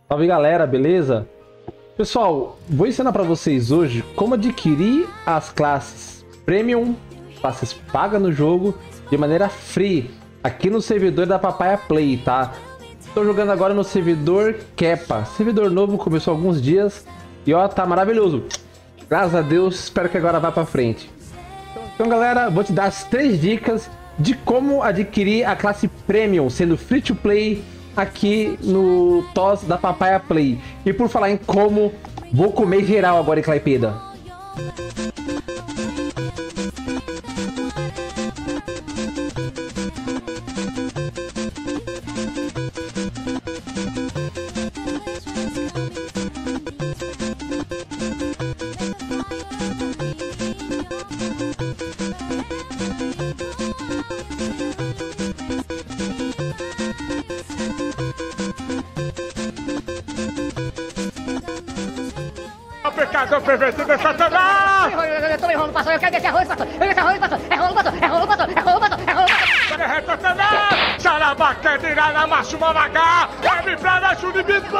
Salve galera, beleza? Pessoal, vou ensinar para vocês hoje como adquirir as classes Premium, classes pagas no jogo, de maneira free, aqui no servidor da Papaya Play, tá? Estou jogando agora no servidor Kepa, servidor novo, começou há alguns dias e ó, tá maravilhoso. Graças a Deus, espero que agora vá para frente. Então galera, vou te dar as 3 dicas de como adquirir a classe Premium, sendo free to play, aqui no TOS da Papaya Play. E por falar em como, vou comer geral agora em Claipeda. Pecador pervertido é Satanás! Eu tô enrolando, pastor. Eu quero desse arroz, pastor. Eu quero esse arroz, pastor. É rolo, pastor. É rolo, pastor. É rolo, pastor. É rolo, pastor. É Satanás! Xarabaca, dirá, machuma, magá! É me pra na churibito!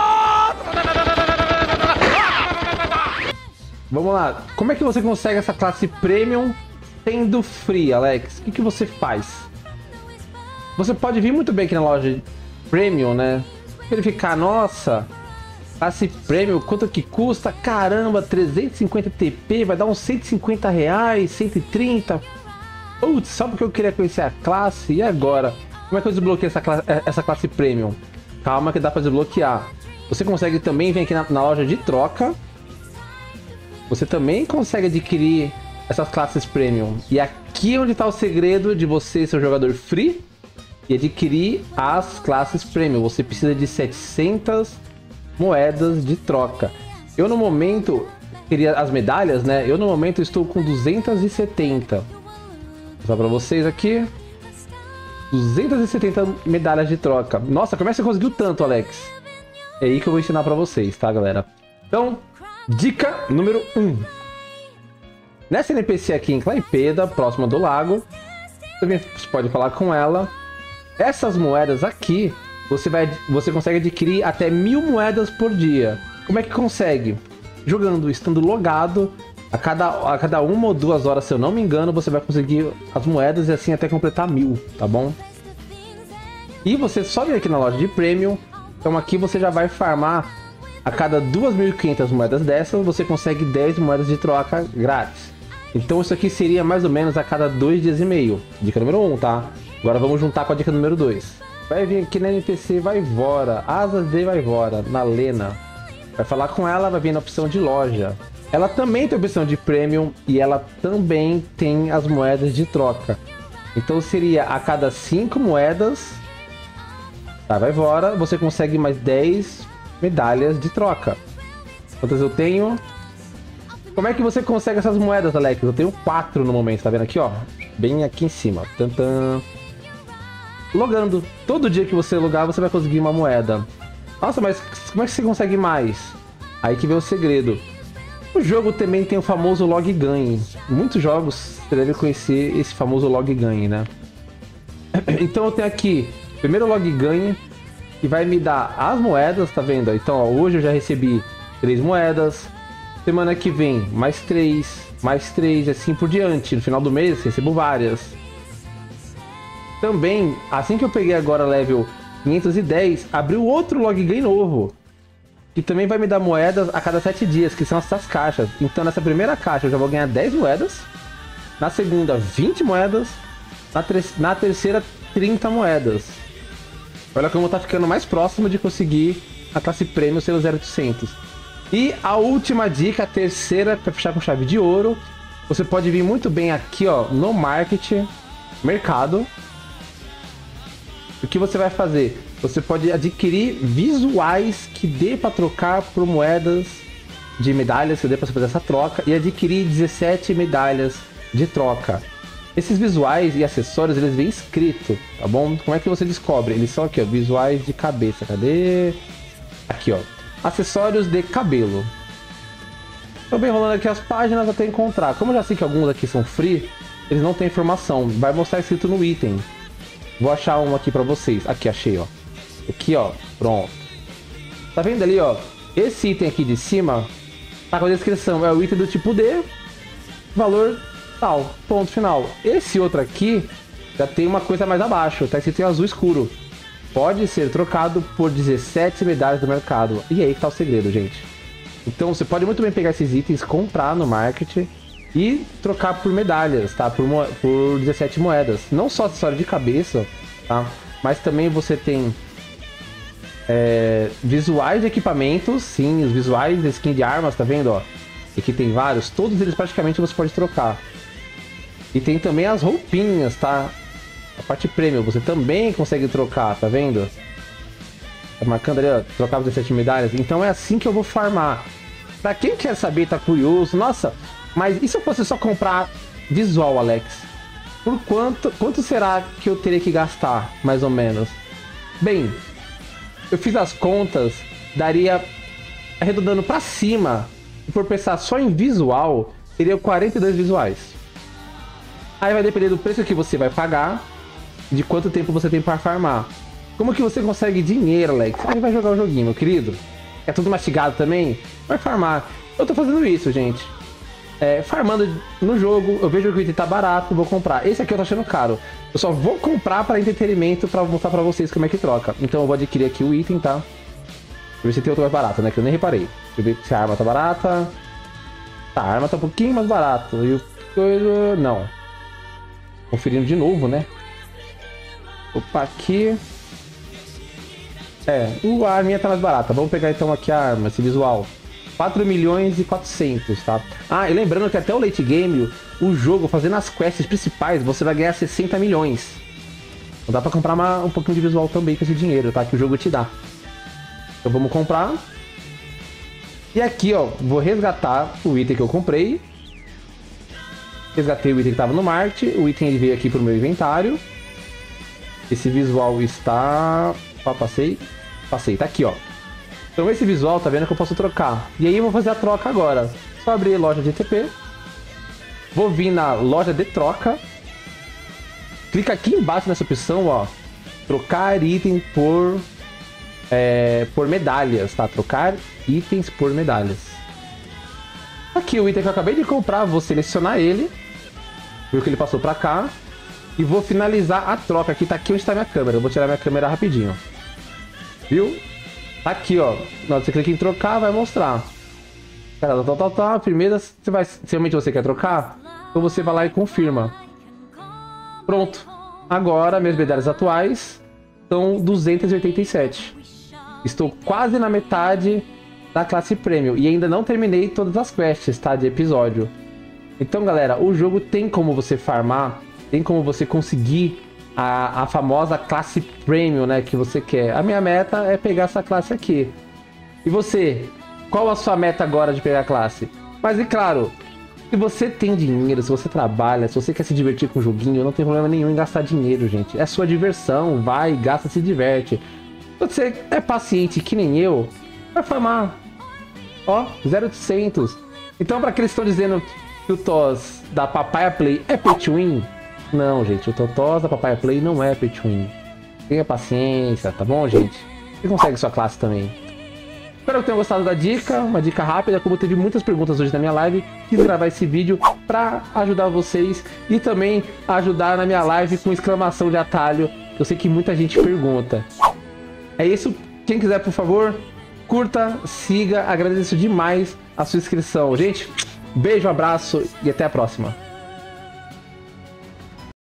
Vamos lá, como é que você consegue essa classe Premium sendo free, Alex? O que você faz? Você pode vir muito bem aqui na loja Premium, né? Verificar, nossa, classe Premium, quanto que custa? Caramba, 350 TP, vai dar uns 150 reais, 130. Putz, só porque eu queria conhecer a classe, e agora? Como é que eu desbloqueio essa classe Premium? Calma que dá pra desbloquear. Você consegue também vir aqui na loja de troca. Você também consegue adquirir essas classes Premium. E aqui é onde está o segredo de você ser um jogador free e adquirir as classes Premium. Você precisa de 700 moedas de troca. Eu no momento queria as medalhas, né? Eu no momento estou com 270. Vou mostrar para vocês aqui. 270 medalhas de troca. Nossa, como é que você conseguiu tanto, Alex? É aí que eu vou ensinar para vocês, tá, galera? Então, dica número 1. Nessa NPC aqui em Claipeda, próxima do lago, você pode falar com ela. Essas moedas aqui, você consegue adquirir até 1000 moedas por dia. Como é que consegue? Jogando, estando logado, a cada 1 ou 2 horas, se eu não me engano, você vai conseguir as moedas e assim até completar 1000, tá bom? E você só vem aqui na loja de Premium, então aqui você já vai farmar. A cada 2.500 moedas dessas, você consegue 10 moedas de troca grátis. Então isso aqui seria mais ou menos a cada 2 dias e meio. Dica número 1, tá? Agora vamos juntar com a dica número 2. Vai vir aqui na NPC Vaivora, Asas de Vaivora, na Lena. Vai falar com ela, vai vir na opção de loja. Ela também tem a opção de Premium e ela também tem as moedas de troca. Então seria a cada 5 moedas da Vaivora, você consegue mais 10 medalhas de troca. Quantas eu tenho? Como é que você consegue essas moedas, Alex? Eu tenho 4 no momento, tá vendo aqui, ó? Bem aqui em cima. Tantan. Logando. Todo dia que você logar, você vai conseguir uma moeda. Nossa, mas como é que você consegue mais? Aí que vem o segredo. O jogo também tem o famoso log ganhe. Muitos jogos você deve conhecer esse famoso log ganhe, né? Então eu tenho aqui, primeiro log ganhe, que vai me dar as moedas, tá vendo? Então, ó, hoje eu já recebi 3 moedas. Semana que vem, mais 3, assim por diante. No final do mês, recebo várias. Também, assim que eu peguei agora level 510, abriu outro login novo. Que também vai me dar moedas a cada 7 dias, que são essas caixas. Então, nessa primeira caixa eu já vou ganhar 10 moedas. Na segunda, 20 moedas. Na terceira, 30 moedas. Olha como tá ficando mais próximo de conseguir a classe Premium sendo 0800. E a última dica, a terceira, para fechar com chave de ouro. Você pode vir muito bem aqui, ó, no Market, Mercado. O que você vai fazer? Você pode adquirir visuais que dê para trocar por moedas de medalhas, que dê para fazer essa troca. E adquirir 17 medalhas de troca. Esses visuais e acessórios, eles vêm escrito, tá bom? Como é que você descobre? Eles são aqui, ó, visuais de cabeça. Cadê? Aqui, ó. Acessórios de cabelo. Tô bem rolando aqui as páginas até encontrar. Como eu já sei que alguns aqui são free, eles não têm informação. Vai mostrar escrito no item. Vou achar um aqui pra vocês. Aqui, achei, ó. Aqui, ó. Pronto. Tá vendo ali, ó? Esse item aqui de cima tá com a descrição. É o item do tipo D, valor tal, ponto final. Esse outro aqui já tem uma coisa mais abaixo, tá escrito em azul escuro. Pode ser trocado por 17 medalhas do mercado. E aí que tá o segredo, gente. Então você pode muito bem pegar esses itens, comprar no market e trocar por medalhas, tá? Por 17 moedas. Não só acessório de cabeça, tá? Mas também você tem visuais de equipamentos, sim, os visuais de skin de armas, tá vendo, ó? Aqui tem vários, todos eles praticamente você pode trocar. E tem também as roupinhas, tá? A parte premium você também consegue trocar, tá vendo? Tá marcando ali, ó, trocar 17 medalhas. Então é assim que eu vou farmar. Pra quem quer saber, tá curioso, nossa, mas e se eu fosse só comprar visual, Alex? Por quanto será que eu teria que gastar, mais ou menos? Bem, eu fiz as contas, daria, arredondando pra cima, se for pensar só em visual, seria 42 visuais. Aí vai depender do preço que você vai pagar, de quanto tempo você tem para farmar. Como que você consegue dinheiro, Alex? Aí vai jogar o joguinho, meu querido. É tudo mastigado também? Vai farmar. Eu tô fazendo isso, gente. Farmando no jogo, eu vejo que o item tá barato, vou comprar. Esse aqui eu tô achando caro. Eu só vou comprar para entretenimento, para mostrar pra vocês como é que troca. Então eu vou adquirir aqui o item, tá? Deixa eu ver se tem outro mais barato, né? Que eu nem reparei. Deixa eu ver se a arma tá barata. Tá, a arma tá um pouquinho mais barato. E o coisa... não. Conferindo de novo, né? Opa, aqui... a arminha tá mais barata. Vamos pegar então aqui a arma, esse visual. 4.400.000, tá? Ah, e lembrando que até o late game, o jogo, fazendo as quests principais, você vai ganhar 60 milhões. Então dá pra comprar um pouquinho de visual também com esse dinheiro, tá? Que o jogo te dá. Então vamos comprar. E aqui, ó, vou resgatar o item que eu comprei. Resgatei o item que tava no market. O item ele veio aqui pro meu inventário. Esse visual está... ó, passei, tá aqui, ó. Então esse visual, tá vendo que eu posso trocar. E aí eu vou fazer a troca agora. Só abrir loja de TP. Vou vir na loja de troca. Clica aqui embaixo nessa opção, ó. Trocar item por medalhas, tá? Trocar itens por medalhas. Aqui o item que eu acabei de comprar, vou selecionar ele. Viu que ele passou pra cá. E vou finalizar a troca aqui. Tá aqui onde está minha câmera. Eu vou tirar minha câmera rapidinho. Viu? Tá aqui, ó. Na hora que você clica em trocar, vai mostrar. Cara, Primeiro, você vai... se realmente você quer trocar, então você vai lá e confirma. Pronto. Agora, minhas medalhas atuais são 287. Estou quase na metade da classe Premium. E ainda não terminei todas as quests, tá? De episódio. Então, galera, o jogo tem como você farmar... tem como você conseguir a famosa classe Premium, né, que você quer. A minha meta é pegar essa classe aqui. E você? Qual a sua meta agora de pegar a classe? Mas, e claro, se você tem dinheiro, se você trabalha, se você quer se divertir com o joguinho, não tem problema nenhum em gastar dinheiro, gente. É sua diversão, vai, gasta, se diverte. Se você é paciente que nem eu, vai farmar. Ó, 0,800. Então, para aqueles que estão dizendo que o TOS da Papaya Play é pay to win, não, gente, o TOS da Papaya Play não é pay to win. Tenha paciência, tá bom, gente? Você consegue sua classe também. Espero que tenham gostado da dica, uma dica rápida. Como teve muitas perguntas hoje na minha live, quis gravar esse vídeo pra ajudar vocês e também ajudar na minha live com exclamação de atalho. Eu sei que muita gente pergunta. É isso. Quem quiser, por favor, curta, siga. Agradeço demais a sua inscrição. Gente, beijo, abraço e até a próxima.